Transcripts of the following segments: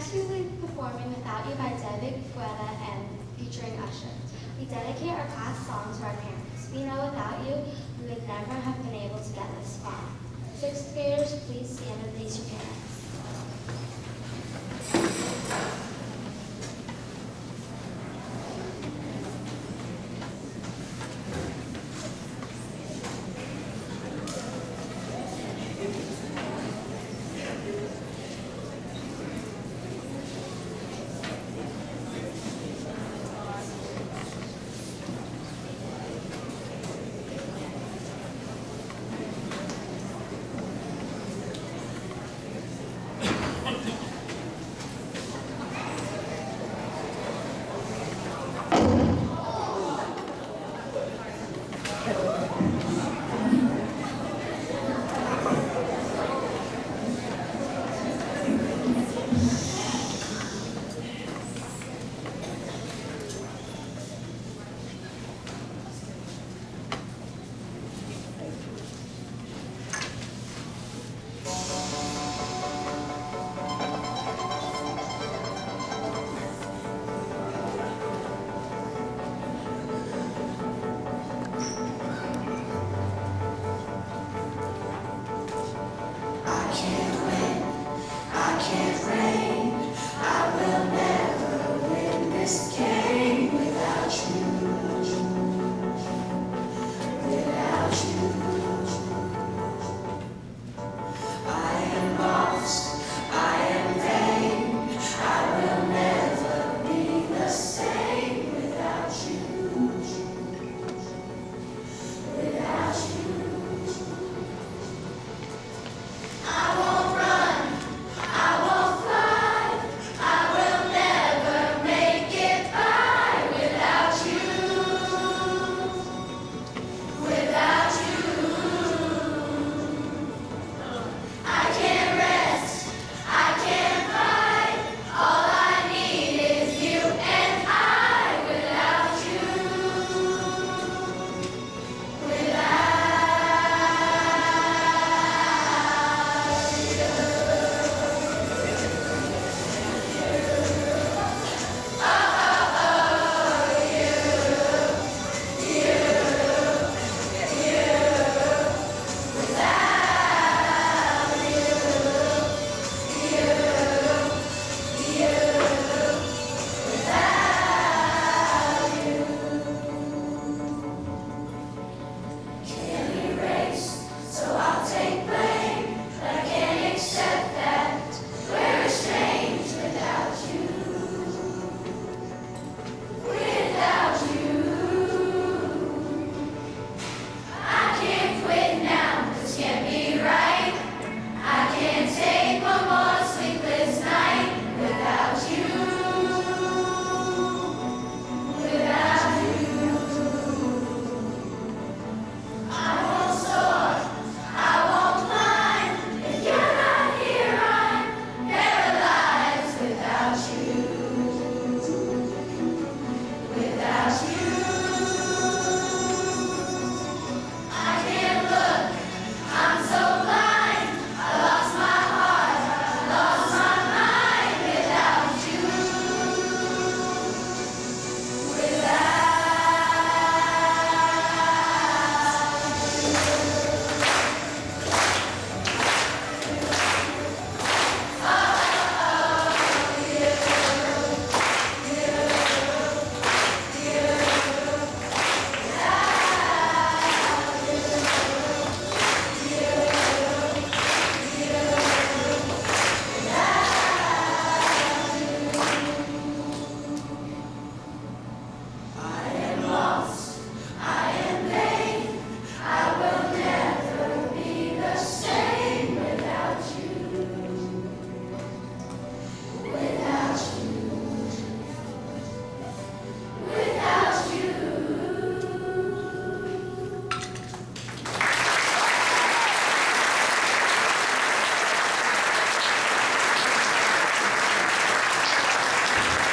Next, we will be performing Without You by David Guetta and featuring Usher. We dedicate our past song to our parents. We know without you, we would never have been able to get this far. Sixth graders, please stand and face your parents.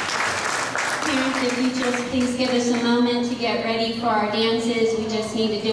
If you just please give us a moment to get ready for our dances, we just need to do